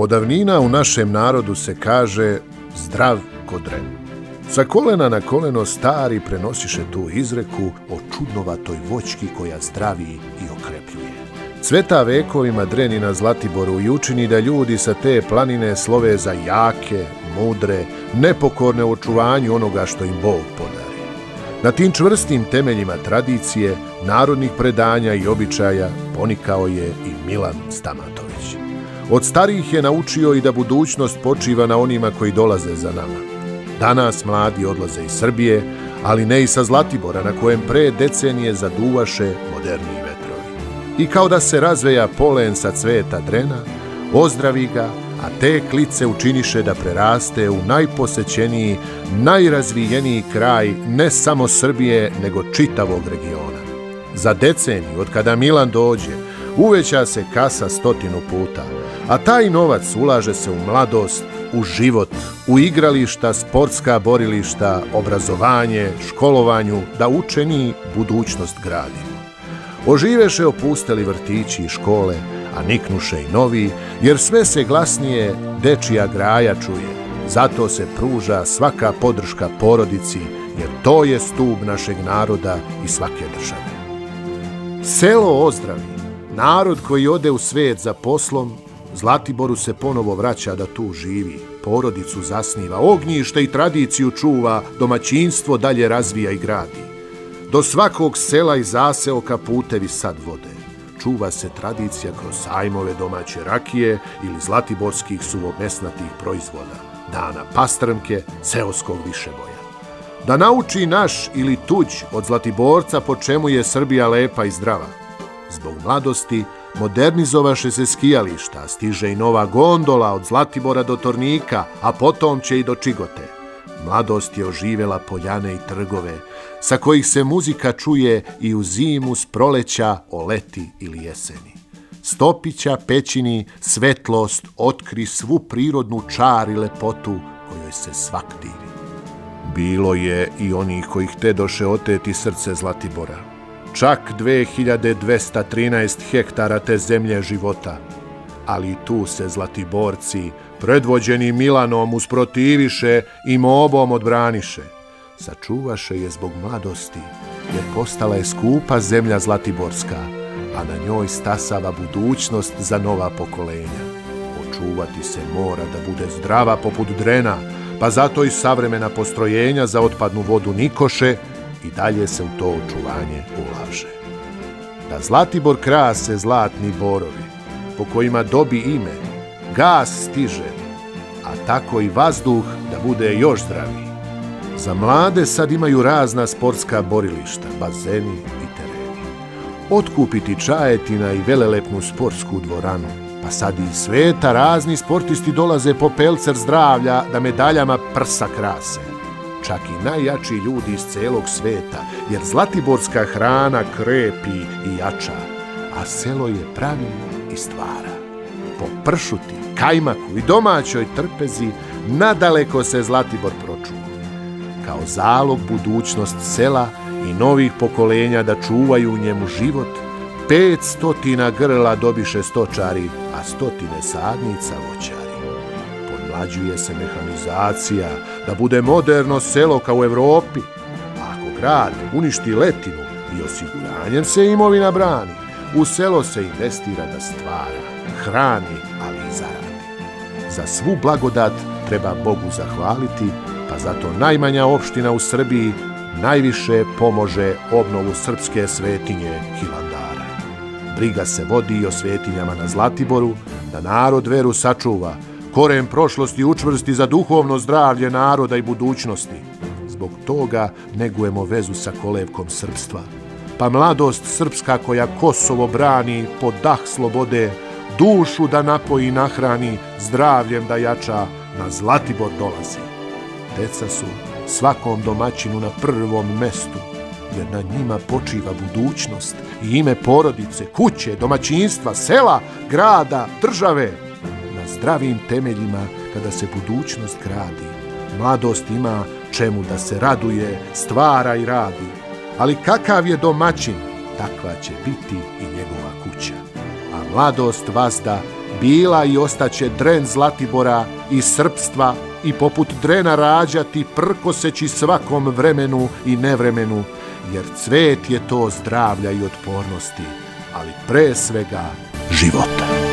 Od davnina u našem narodu se kaže zdrav ko dren. Sa kolena na koleno stari prenosiše tu izreku o čudnovatoj voćki koja zdravi i okrepljuje. Cveta vekovima dreni na Zlatiboru i učini da ljudi sa te planine slove za jake, mudre, nepokorne u očuvanju onoga što im Bog podari. Na tim čvrstim temeljima tradicije, narodnih predanja i običaja ponikao je i Milan Stamatović. Od starijih je naučio i da budućnost počiva na onima koji dolaze za nama. Danas mladi odlaze iz Srbije, ali ne i sa Zlatibora, na kojem pre decenije zaduvaše moderniji vetrovi. I kao da se razveja polen sa cveta drena, ozdravi ga, a te klice učiniše da preraste u najposećeniji, najrazvijeniji kraj ne samo Srbije, nego čitavog regiona. Za deceniju, od kada Milan dođe, uveća se kasa 100 puta, a taj novac ulaže se u mladost, u život, u igrališta, sportska borilišta, obrazovanje, školovanju, da učeni budućnost gradimo. Oživeše opusteli vrtići i škole, a niknuše i novi, jer sve se glasnije dečija graja čuje. Zato se pruža svaka podrška porodici, jer to je stub našeg naroda i svake države. Selo ozdravi, narod koji ode u svet za poslom, Zlatiboru se ponovo vraća da tu živi, porodicu zasniva, ognjište i tradiciju čuva, domaćinstvo dalje razvija i gradi. Do svakog sela i zaseoka putevi sad vode. Čuva se tradicija kroz sajmove domaće rakije ili zlatiborskih suvomesnatih proizvoda, dana pastrmke, seoskog višeboja. Da nauči naš ili tuđ od Zlatiborca po čemu je Srbija lepa i zdrava. Zbog mladosti modernizovaše se skijališta, stiže i nova gondola od Zlatibora do Tornika, a potom će i do Čigote. Mladost je oživela poljane i trgove, sa kojih se muzika čuje i u zimu s proleća, o leti ili jeseni. Stopića, pećini, svetlost otkri svu prirodnu čar i lepotu kojoj se svak divi. Bilo je i onih koji htedoše oteti srce Zlatibora. Čak 2213 hektara te zemlje života. Ali tu se Zlatiborci, predvođeni Milanom, usprotiviše i mobom odbraniše. Sačuvaše je zbog mladosti, jer postala je skupa zemlja Zlatiborska, a na njoj stasava budućnost za nova pokolenja. Očuvati se mora da bude zdrava poput drena, pa zato i savremena postrojenja za otpadnu vodu nikoše i dalje se u to očuvanje ulaže. Da Zlatibor krase zlatni borovi, po kojima dobi ime, gas stiže, a tako i vazduh da bude još zdraviji. Za mlade sad imaju razna sportska borilišta, bazeni i tereni. Otkupiti Čajetina i velelepnu sportsku dvoranu, pa sad i iz sveta razni sportisti dolaze po pelcer zdravlja da medaljama prsa krase. Čak i najjači ljudi iz celog sveta, jer zlatiborska hrana krepi i jača, a selo je pravi i stvara. Po pršuti, kajmaku i domaćoj trpezi nadaleko se Zlatibor pročuva. Kao zalog budućnost sela i novih pokolenja da čuvaju u njemu život, 500 grla dobiše stočari, a 100 sadnica voćari. Podmlađuje se mehanizacija, da bude moderno selo kao u Evropi. A ako grad uništi letinu, i osiguranjem se imovina brani. U selo se investira da stvara, hrani, ali i zaradi. Za svu blagodat treba Bogu zahvaliti, pa zato najmanja opština u Srbiji najviše pomože obnovu srpske svetinje Hilandara. Briga se vodi i o svetinjama na Zlatiboru, da narod veru sačuva, koren prošlosti učvrsti za duhovno zdravlje naroda i budućnosti. Zbog toga negujemo vezu sa kolevkom srpstva. Pa mladost srpska koja Kosovo brani pod dah slobode, dušu da napoji i nahrani, zdravljem da jača, na Zlatibor dolazi. Deca su svakom domaćinu na prvom mestu, jer na njima počiva budućnost i ime porodice, kuće, domaćinstva, sela, grada, države. Na zdravim temeljima kada se budućnost gradi, mladost ima čemu da se raduje, stvara i radi. Ali kakav je domaćin, takva će biti i njegova kuća. A mladost vazda bila i ostaće dren Zlatibora i srpstva i poput drena rađati prkoseći svakom vremenu i nevremenu, jer cvet je to zdravlja i otpornosti, ali pre svega života.